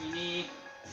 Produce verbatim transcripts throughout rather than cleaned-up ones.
Ini.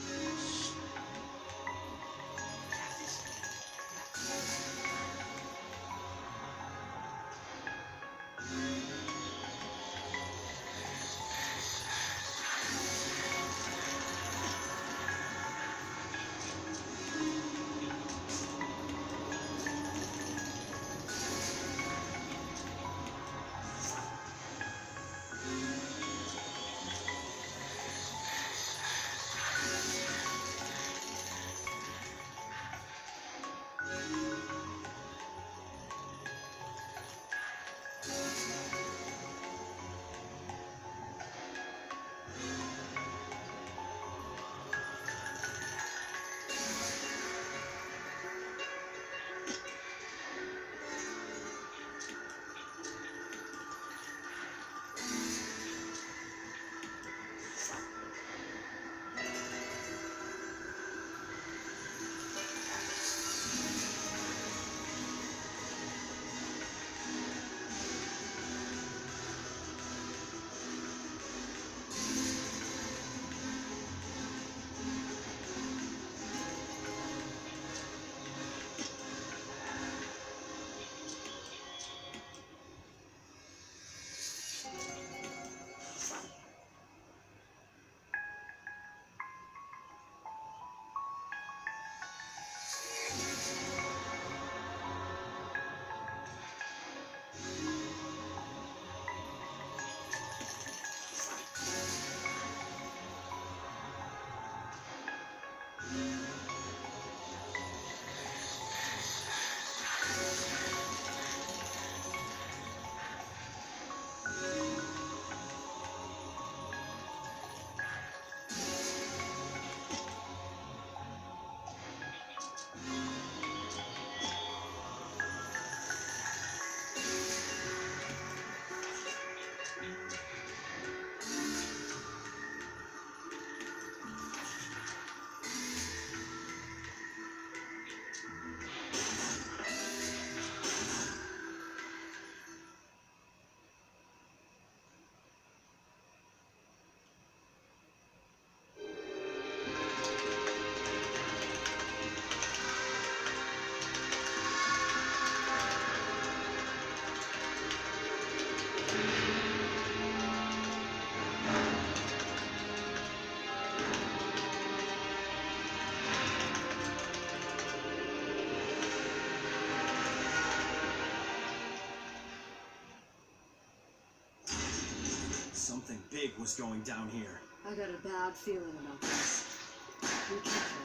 Something big was going down here. I got a bad feeling about this. Be careful.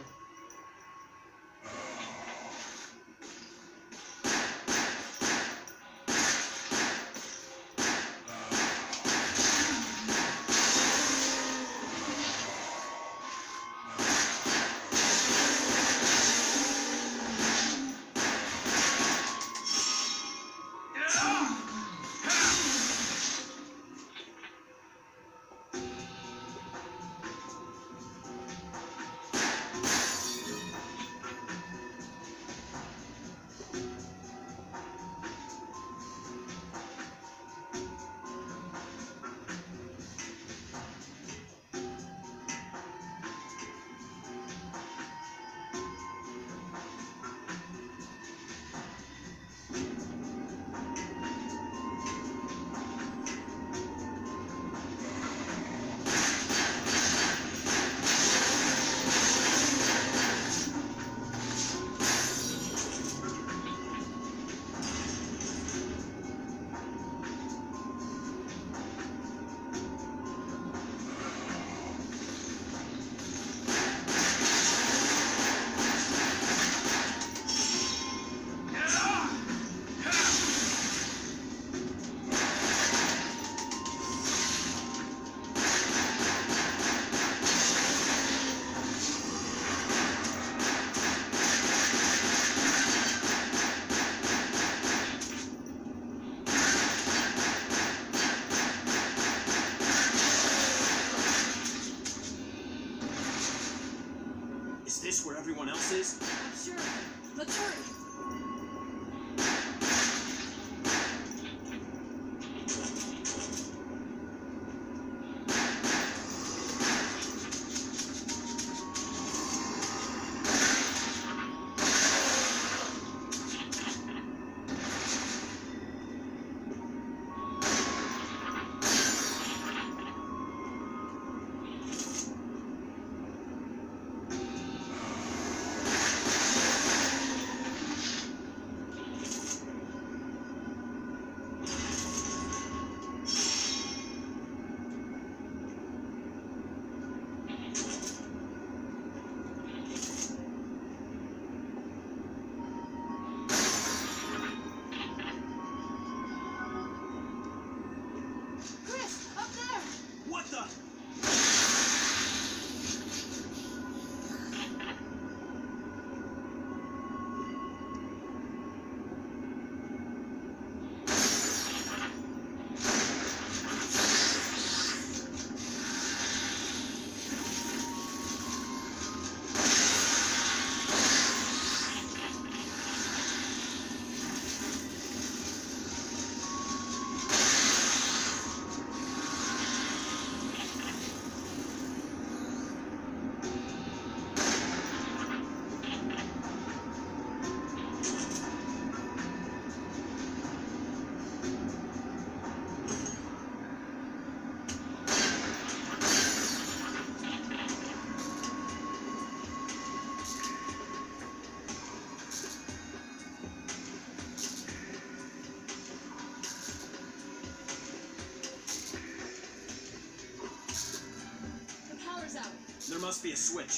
Is this where everyone else is? I'm sure. Let's hurry. Chris, up there! What the? There must be a switch.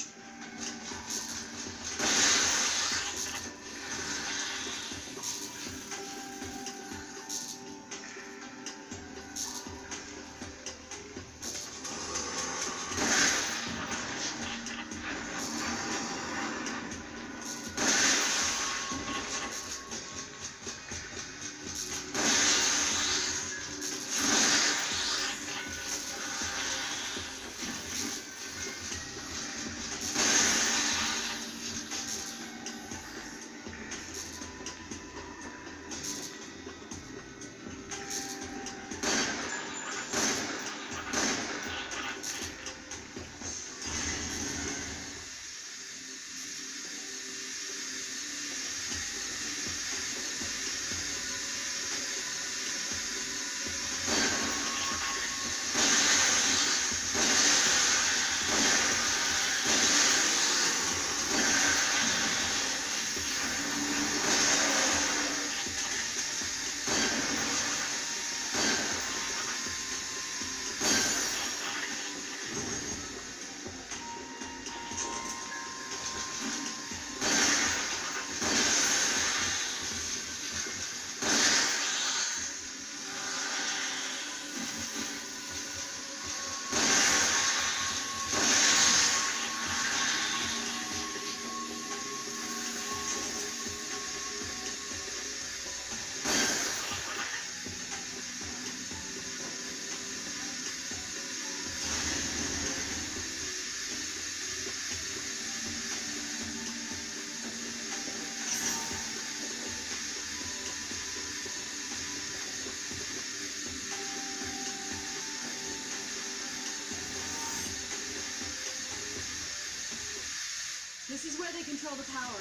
This is where they control the power.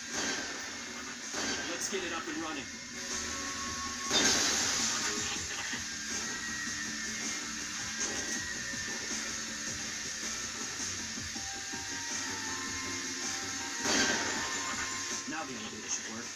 Let's get it up and running. Now the elevator should work.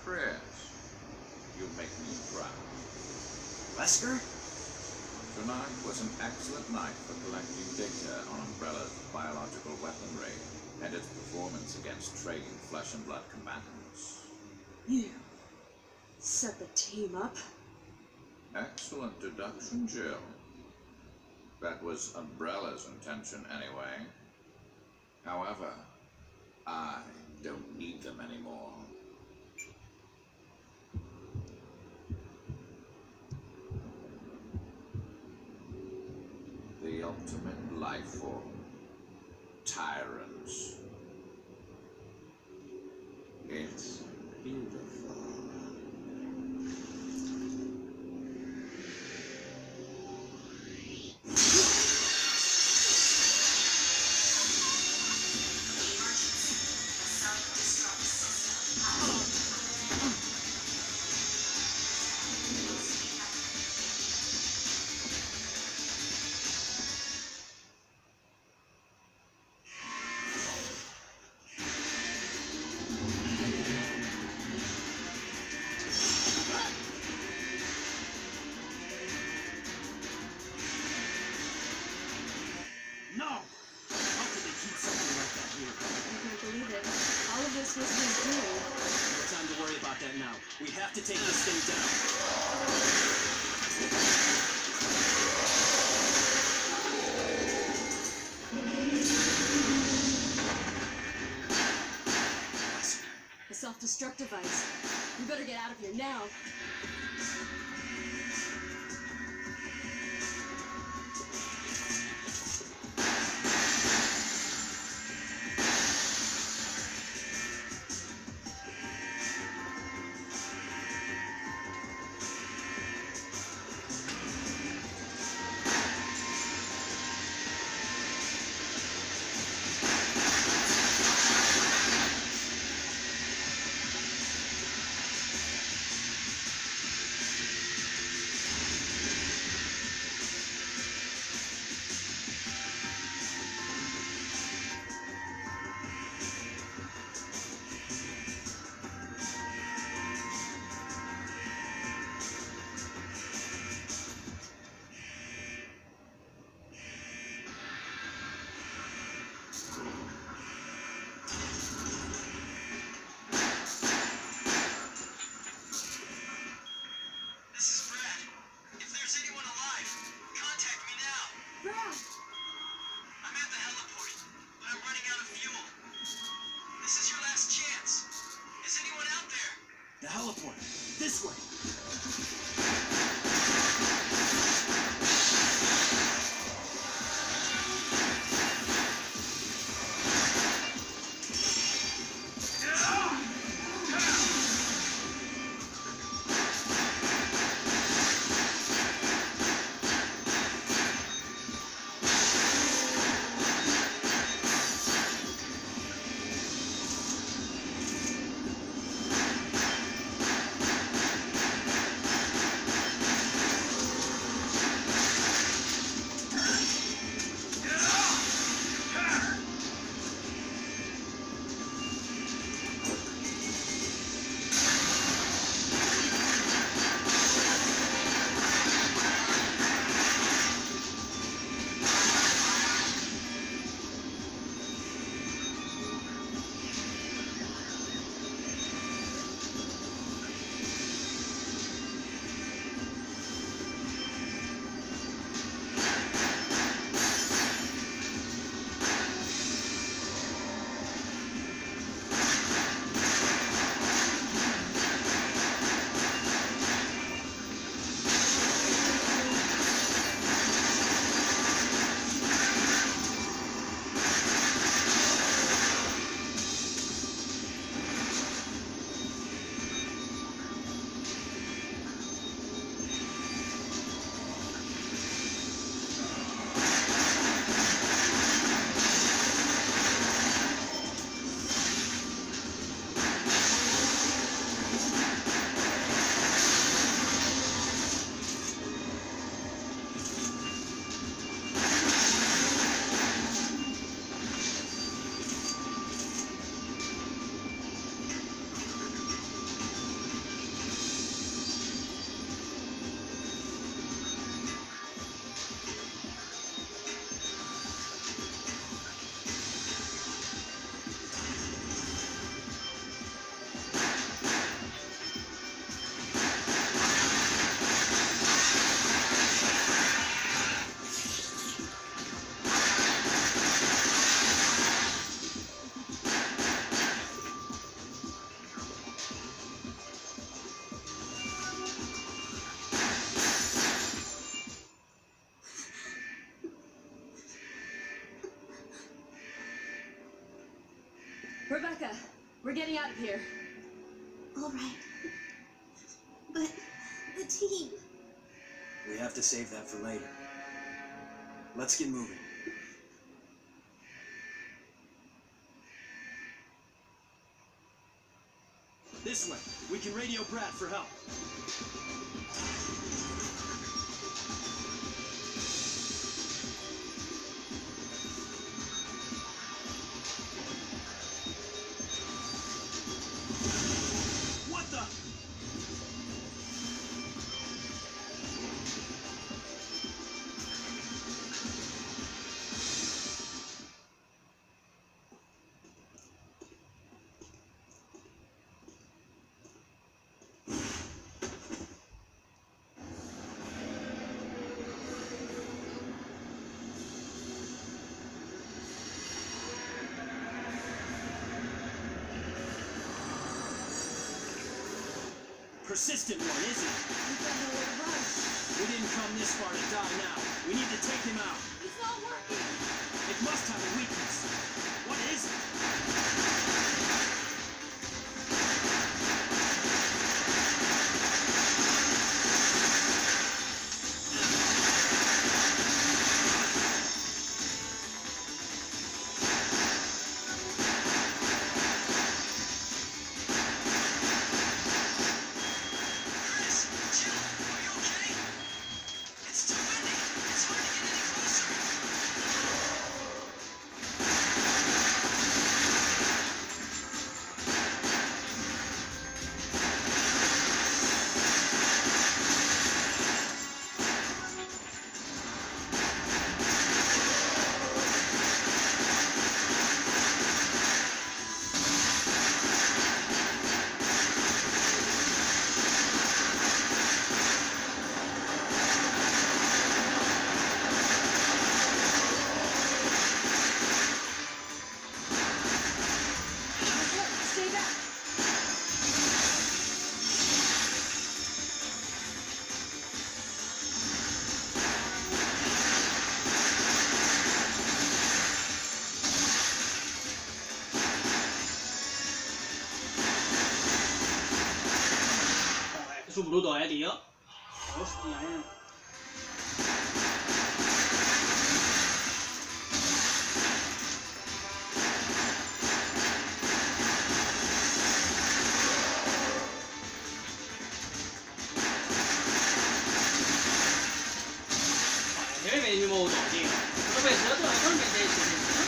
Chris, you make me proud. Wesker? Tonight was an excellent night for collecting data on Umbrella's biological weaponry and its performance against trading flesh and blood combatants. You set the team up? Excellent deduction, Jill. That was Umbrella's intention anyway. However, I don't need them anymore. The ultimate life form. Tyrants. It's beautiful. No! How could they keep something like that here? I can't believe it. All of this was his doing. No time to worry about that now. We have to take this thing down. The self-destruct device. We better get out of here now. This is Brad. If there's anyone alive, contact me now. Brad! I'm at the heliport, but I'm running out of fuel. This is your last chance. Is anyone out there? The heliport. This way. Rebecca, we're getting out of here. All right. But the team... We have to save that for later. Let's get moving. This way. We can radio Brad for help. What the? Persistent one, isn't it? We've got nowhere to run. We didn't come this far to die now. We need to take him out. It's not working. It must have a weakness. What is it? Chris, Jill, are you okay? It's too windy. It's hard to get any closer. Stay back. Joder, es un bruto, eh, tío. Hostia, eh. Debe venir el mismo auto, tío. No puede ser otro, normalmente es ese, ¿no?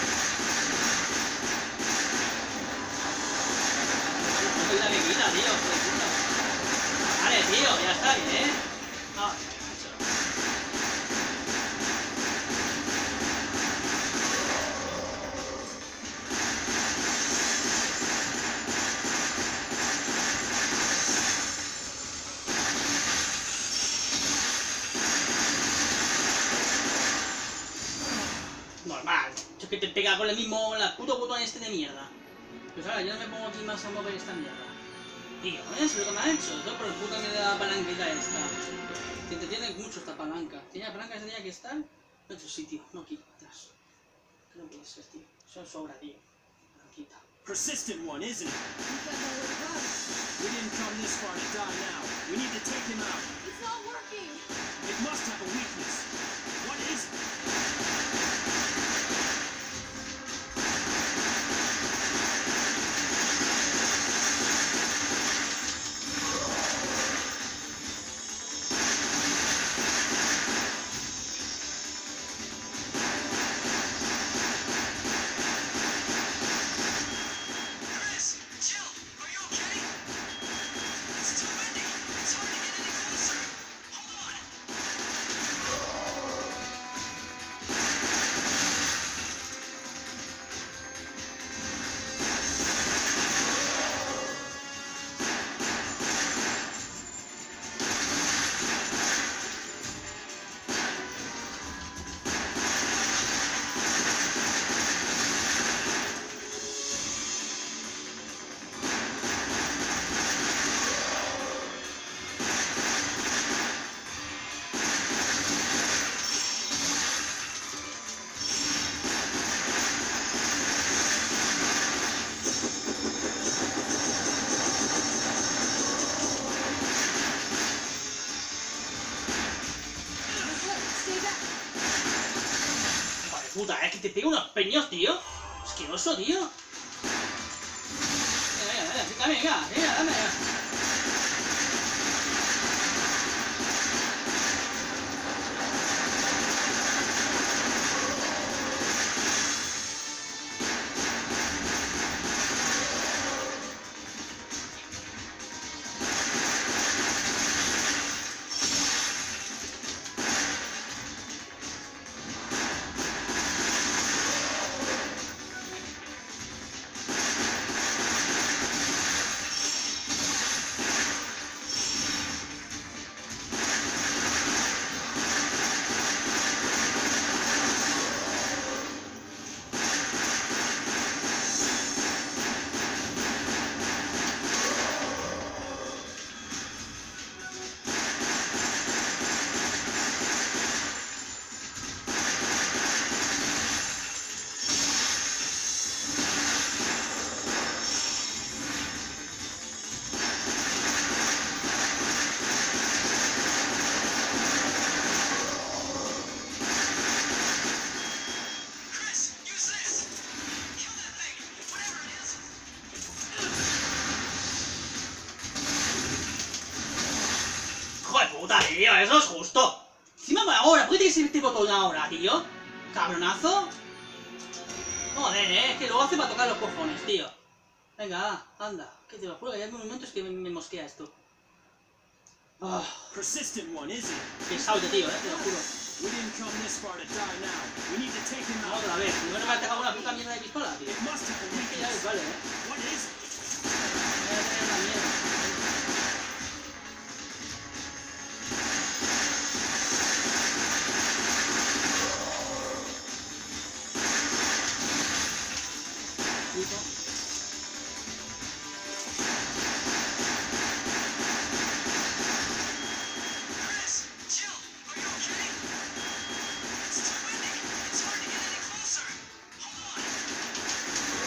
No soy la viejita, tío, hijo de puta. Vale, tío, ya está bien, ¿eh? Ah, macho. Normal. Es que te pega con el mismo, el puto botón este de mierda. Pues ahora yo no me pongo aquí más a mover esta mierda. Tío, ¿ves lo que me ha hecho? Todo por el puto que de la palanquita esta. Te entretiene mucho esta palanca. Tenía palanca que tenía que estar en otro sitio, no aquí atrás. Que no puede ser, tío. Eso sobra, tío. Palanquita. Persistent one, isn't it? We've got nowhere to run. We didn't come this far to die now. We need to take him out. It's not working. It must have a weakness. What is it? Chris, Jill, are you okay? It's too windy. It's hard to get any closer. Hold on. puta, es que te pega unos peños, tío. Asqueroso, tío. Venga, venga, venga, venga, venga, dame, venga. Chris, use this. Kill that thing, whatever it is. Joder, puta, tío, eso es justo. Encima ahora, ¿por qué tiene que ser este botón ahora, tío? Cabronazo. Joder, eh, es que luego hace para tocar los cojones, tío. Venga, anda, que te lo juro que hay momentos que me, me mosquea esto. Ah, Persistent one, is it? pesado de tío, eh, te lo juro. We didn't come this far to die now. We need to take him out. Otra vez, primero me ha atacado una puta mierda de pistola, tío. It must have a Es que ya ves, weakness. vale, eh. What is it? Voy a tener una mierda. Puto. Chris, Jill, are you okay? It's too windy. It's hard to get any closer. Hold on.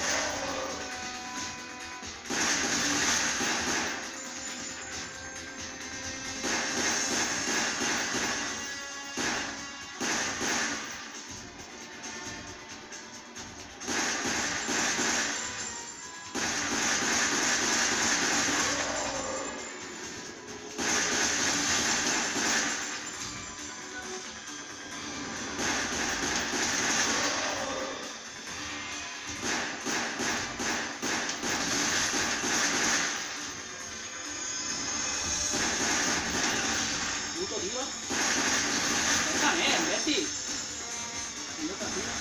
Puto tío. Déjame, imbécil. No te apures.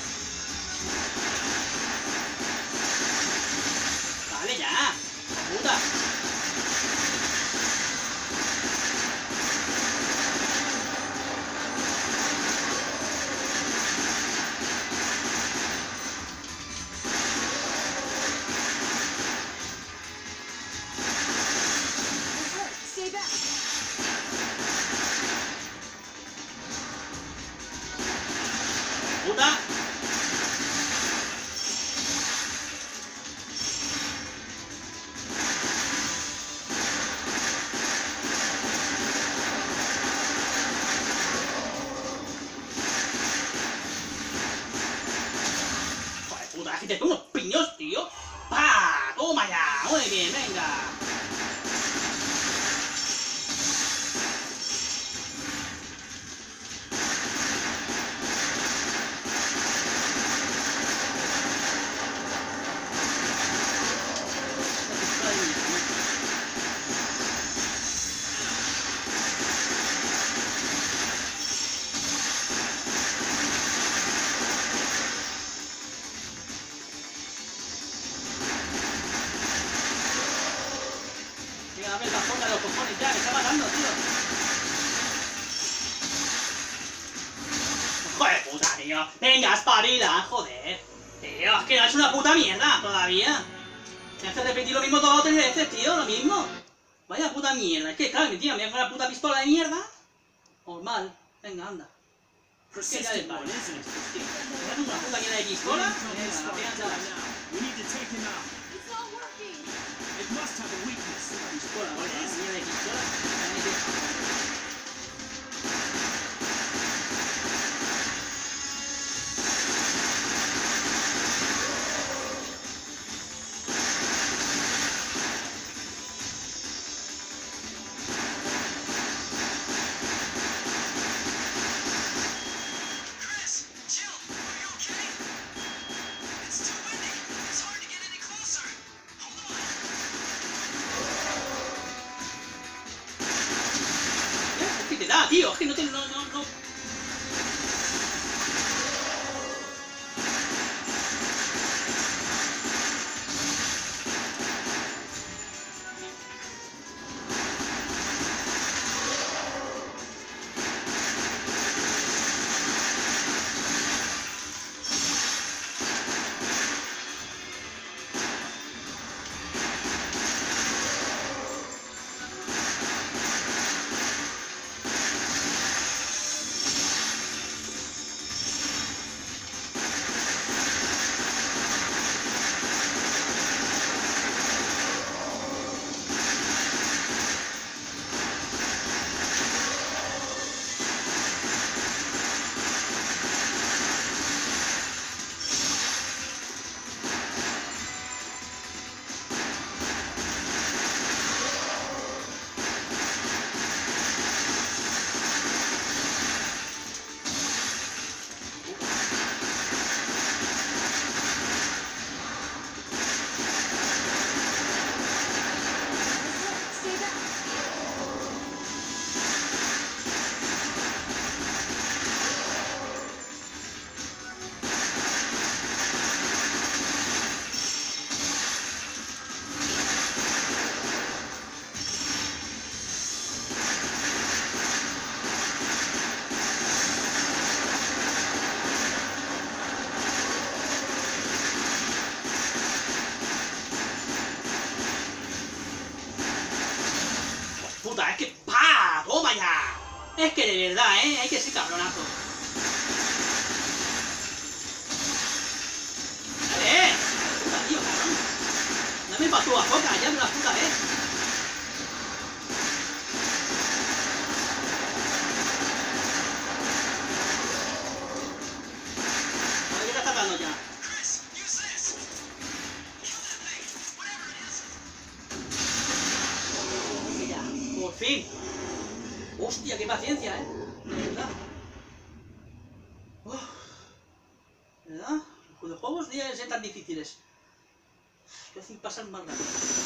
Vale, ya. Puta. Alert, stay back. Puta. Joder, puta, es que te tengo unos piños, tío. ¡Pa! ¡Toma ya! Muy bien, venga. Venga, dame el bajón de los cojones ya, me está matando, tío. Joder, puta, tío. Venga, espabila, joder. Tío, es que no es una puta mierda todavía. Me hace repetir lo mismo dos o tres veces, tío, lo mismo. Vaya puta mierda. Es que, claro, mi tía me da con la puta pistola de mierda. Normal. Venga, anda. ¿Qué ya de Persistent palo? one, isn't it? Me da con una puta mierda de We pistola. didn't come this Venga, far to apenas die ya. now. We need to take him out. It's not working. It must have a weakness. Pistola, What vale, is it? mierda de pistola. Venga, que- tío, es que no te... no, no, no. Stay back. Puta, es que... ¡Pah! ¡Toma ya! Es que de verdad, ¿eh? Hay que ser cabronazo. ¡Dale! Puta, tío, cabrón. Dame pa' tu boca, ya de una puta vez. A ver, ¿qué te está dando ya? Chris, use this. Kill that thing, whatever it is. Ya, por fin. Hostia, qué paciencia, ¿eh? De verdad. Uf. ¿De verdad? Los juegos deben ser tan difíciles. Que hacen pasar más rápido.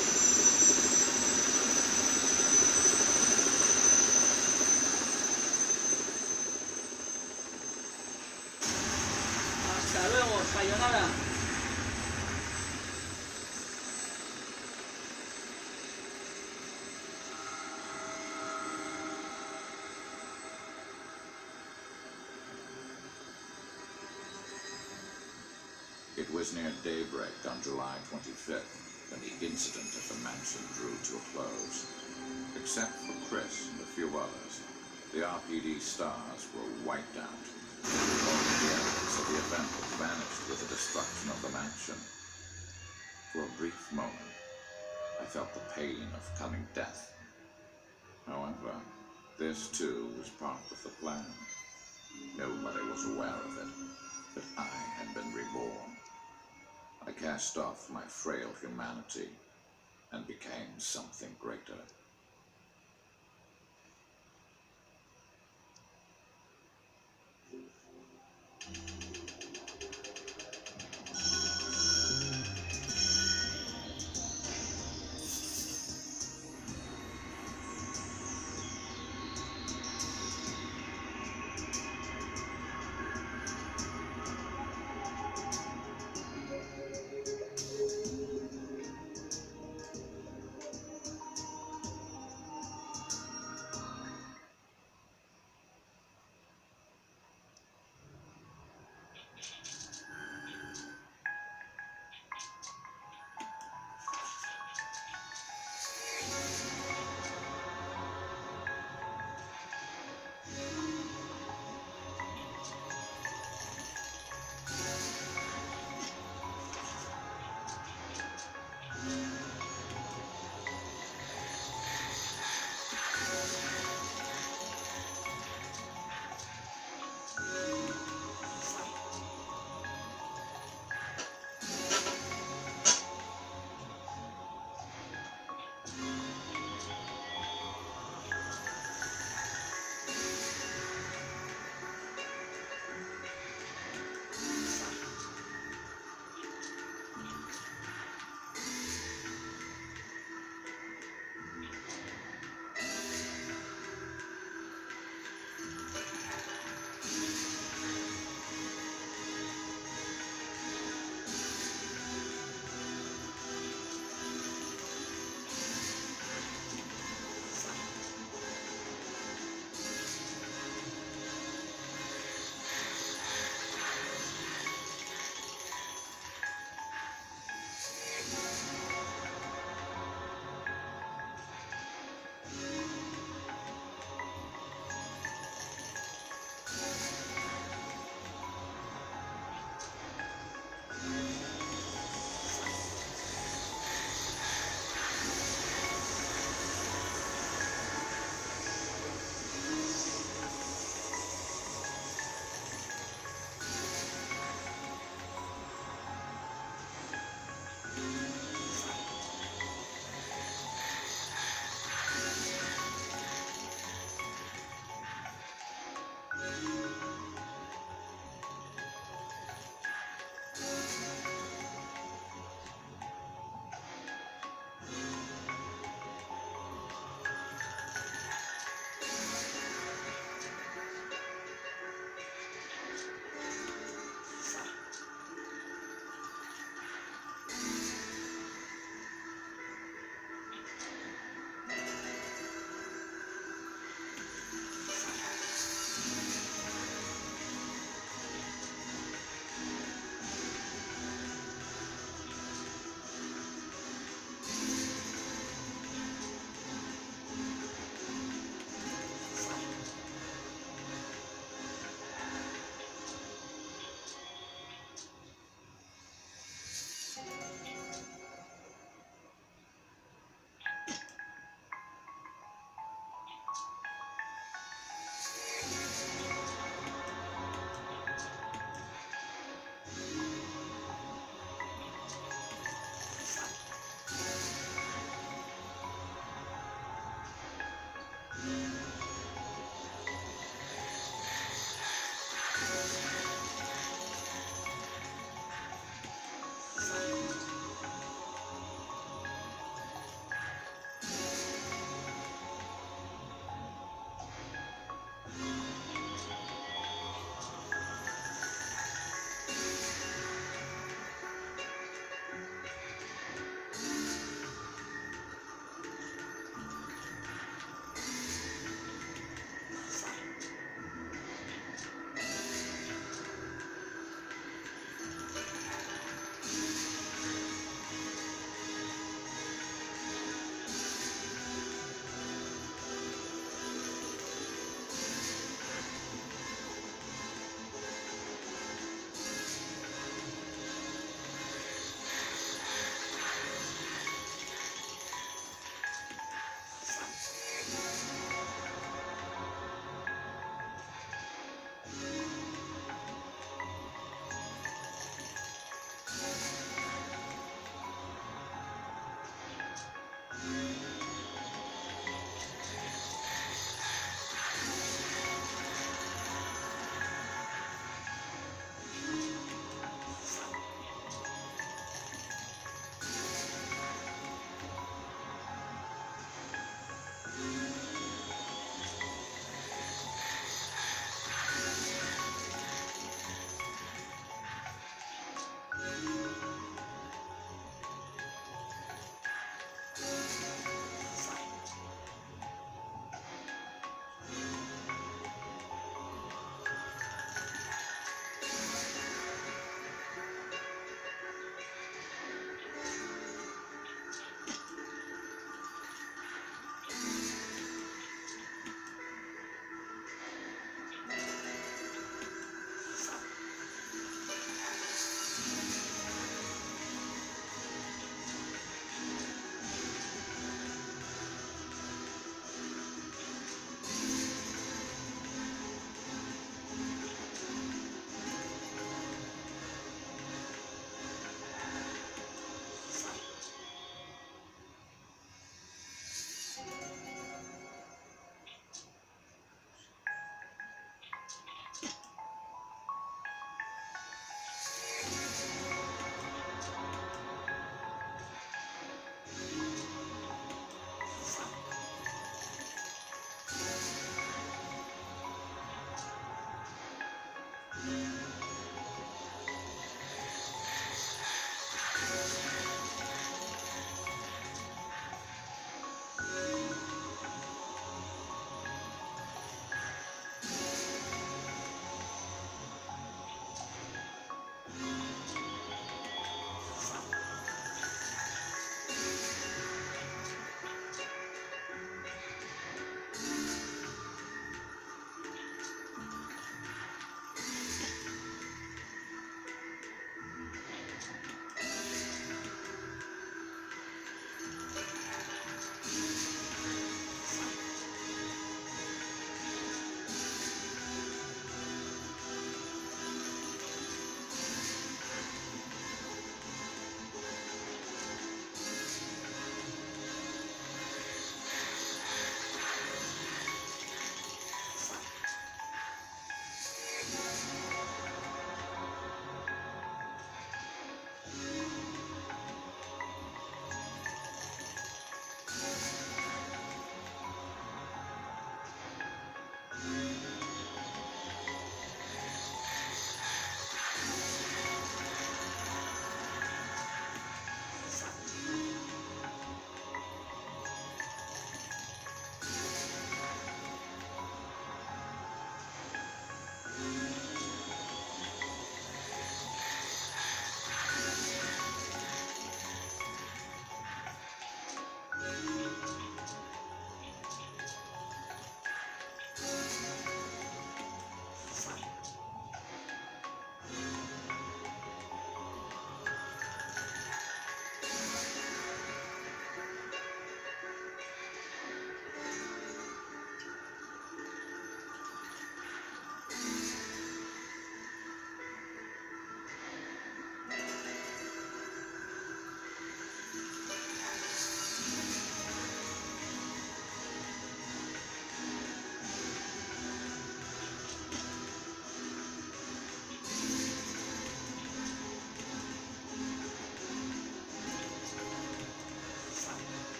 Hasta luego, sayonara. It was near daybreak on July twenty-fifth when the incident at the mansion drew to a close. Except for Chris and a few others, the R P D stars were wiped out. All the evidence of the event had vanished with the destruction of the mansion. For a brief moment, I felt the pain of coming death. However, this too was part of the plan. Nobody was aware of it, but I had been reborn. I cast off my frail humanity and became something greater.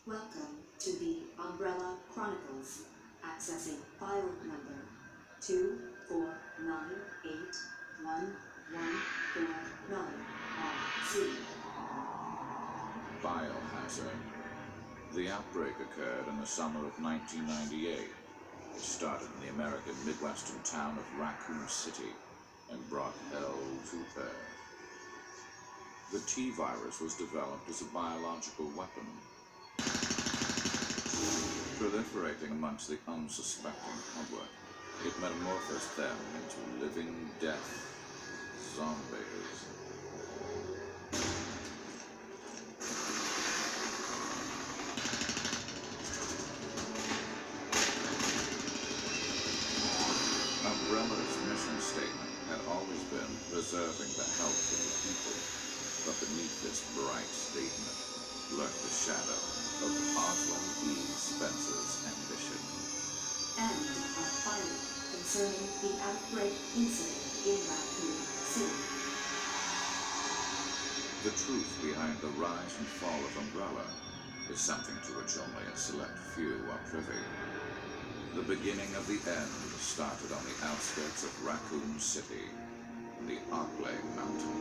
Welcome to the Umbrella Chronicles. Accessing file number two four nine eight one one four nine R C. Biohazard. The outbreak occurred in the summer of nineteen ninety-eight. It started in the American Midwestern town of Raccoon City and brought hell to earth. The T-virus was developed as a biological weapon, proliferating amongst the unsuspecting public. It metamorphosed them into living death zombies. Umbrella's mission statement had always been preserving the health of the people, but beneath this bright statement lurked the shadow of Oswald E. Spencer's ambition. And our file concerning the outbreak incident in Raccoon City. The truth behind the rise and fall of Umbrella is something to which only a select few are privy. The beginning of the end started on the outskirts of Raccoon City, in the Arklay Mountains.